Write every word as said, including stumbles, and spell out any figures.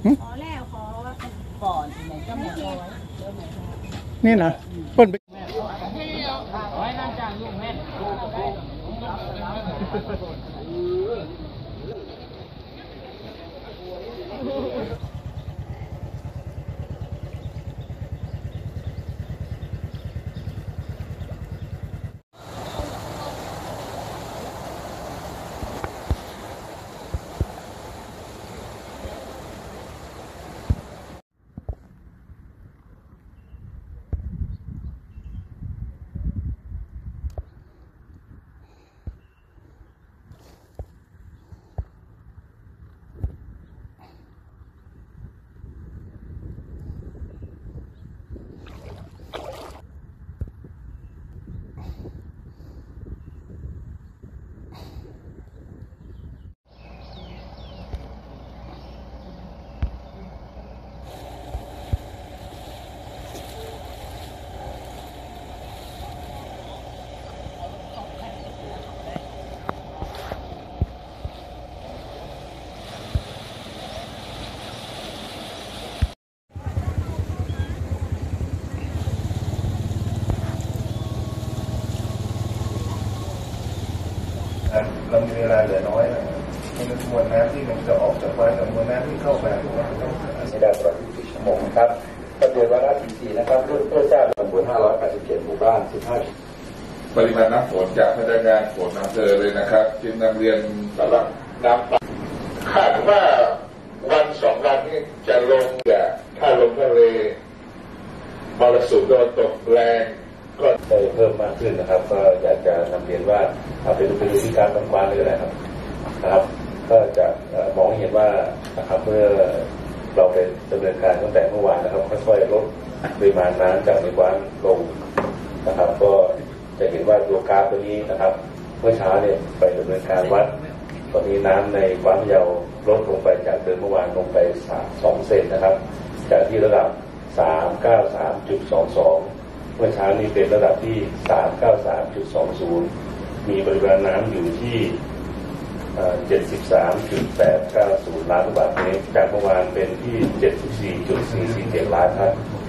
ขอแล้วขอก่อนไหนก็ไม่เอาไว้นี่นะเปิ้ลไปไว้นั่งจ้างยุ่งแม่เรามีเวลาเหลือน้อยนะมันมวลน้ำที่มันจะออกจากบ้านกับมวลน้ำที่เข้ามาพวกเราต้องไม่ได้ตลอดยี่สิบสี่ชั่วโมงนะครับประเด็นวาระที่สี่นะครับเพื่อเพื่อทราบจำนวนห้าร้อยแปดสิบเจ็ดหมู่บ้านสิบห้าปริมาณน้ำฝนจากพนักงานฝนอำเภอเลยนะครับจึงนำเรียนสำหรับน้ำคาดว่าวันสองวันนี้จะลงจากถ้าลงทะเลมรสุมตะวันตกแรงก็จะเพิ่มมากขึ้นนะครับก็อยากจะนำเรียนว่าเอาไปดูไปดูที่การบางวานเลยนะครับนะครับก็จะมองเห็นว่านะครับเมื่อเราไปดำเนินการตั้งแต่เมื่อวานนะครับค่อยๆลดปริมาณน้ำจากในวานลงนะครับก็จะเห็นว่าตัวกราฟตัวนี้นะครับเมื่อเช้าเนี่ยไปดำเนินการวัดตอนนี้น้ำในวานพะเยาลดลงไปจากเดิมเมื่อวานลงไปสองเซนนะครับจากที่ระดับสามเก้าสามจุดสองสองเมื่อเช้านี้เป็นระดับที่สามเก้าสามจุดสองศูนย์มีปริมาณน้ำอยู่ที่เจ็ดสิบสามจุดแปดเก้าศูนย์ล้านลูกบาศก์เมตรจากเมื่อวานเป็นที่เจ็ดสิบสี่จุดสี่สี่เจ็ดล้านครับ